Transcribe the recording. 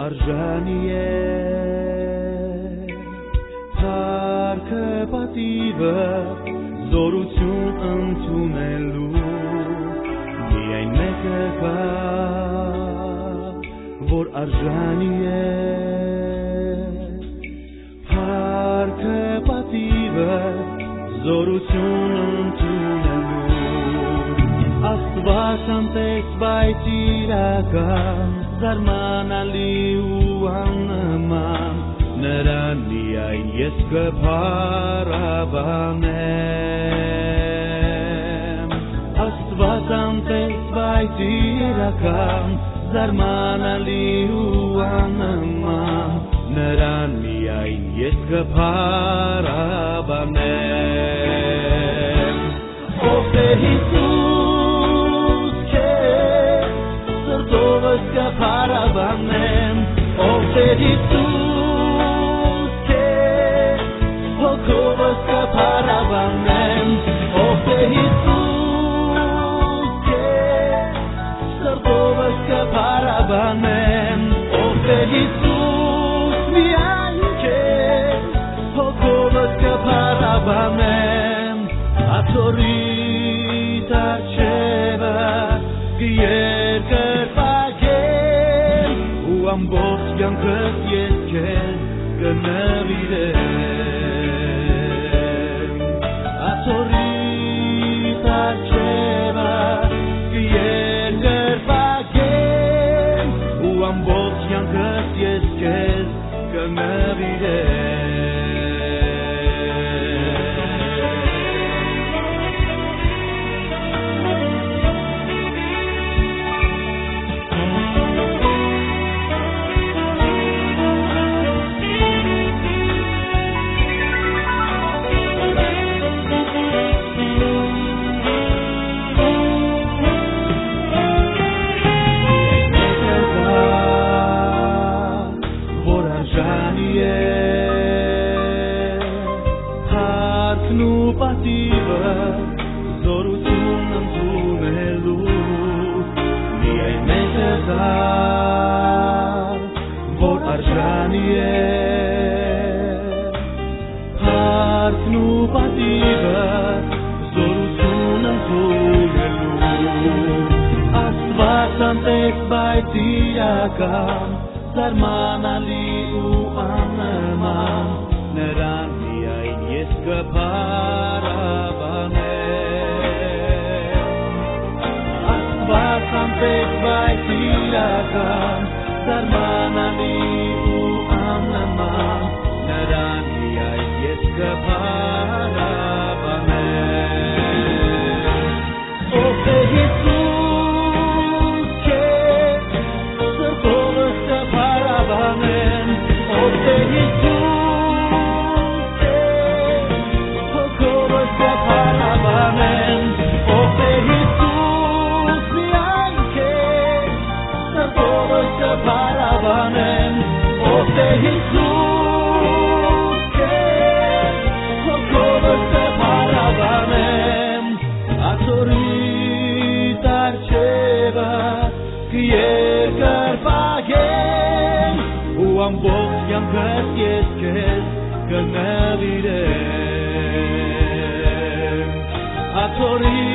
arժանի է Փառքը պատիվը զորություն ընդունելու Միայն մեկը կա որ արժանի է Փառքը պատիվը զորություն ընդունելու Աստված անտես բայց իրական Զարմանալի ու աննման Նրան միայն ես կփառաբանեմ Աստված անտես բայց իրական Զարմանալի ու աննման Նրան միայն ես կփառաբանեմ Ով է Հիսուս քեզ սրտովս կփառաբանեմ Ով է Հիսուս քեզ հոգովս կփառաբանեմ Ով է Հիսուս քեզ սրտովս կփառաբանեմ Ով է Հիսուս միայն քեզ հոգովս կփառաբանեմ Աթորիտ արջևը կերկրպագեմ ու ամբողջ կյանքս ես քեզ կնվիրեմ Աթորիտ արջևը կերկրպագեմ ու ամբողջ կյանքս ես քեզ կնվիրեմ Պատիվը զորություն ընդունելու միայն մեկը կա որ արժանի է Փառքն ու պատիվը զորություն ընդունելու Աստված անտես բայց իրական զարմանալի ու աննման Նրան միայն ես կփառաբանեմ Աստված անտես բայց իրական զարմանալի ու աննման Նրան միայն ես կփառաբանեմ Ով է Հիսուս քեզ սրտովս կփառաբանեմ Ով է Հիսուս Ով է Հիսուս միայն քեզ սրտովս կփառաբանեմ Ով է Հիսուս քեզ հոգովս կփառաբանեմ Աթորիտ արջևը կերկրպագեմ ու ամբողջ կյանքս ես քեզ կնվիրեմ Աթորիտ